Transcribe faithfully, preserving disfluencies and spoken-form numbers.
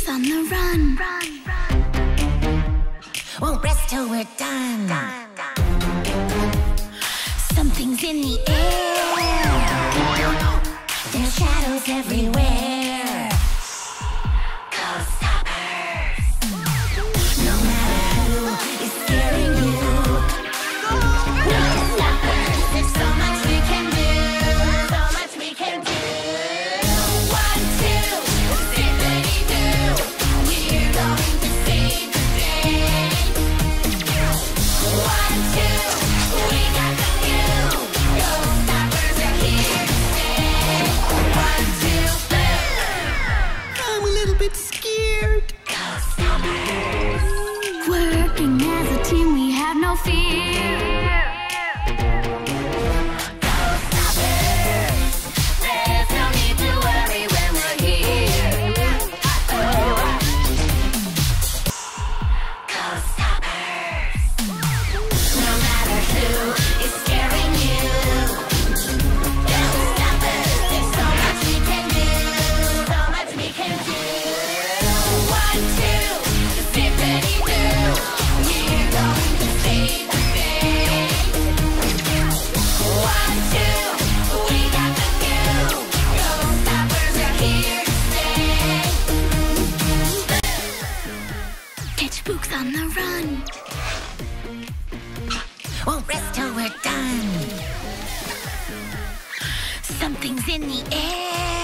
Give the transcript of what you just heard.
on the run. Won't rest till we're done. Something's in the air. There's shadows everywhere. Ghost-stoppers. No matter who is scaring you. Ghost-stoppers. There's so much we can do. So much we can do. One, two, zippity-doo. We're going to save the day. One, two, we got the view. Ghost-stoppers are here to stay. One, two, three. I'm a little bit scared. Ghost-stoppers. Working as a team, we have no fear. Ghost-stoppers. There's no need to worry when we're here. Ghost-stoppers. No matter who is scaring you. Ghost-stoppers. There's so much we can do. So much we can do. One, two, zippity-doo. We're going to save the day. One, two, we got the view. Ghost-stoppers are here to stay. Catch spooks on the run. Won't rest till we're done. Something's in the air.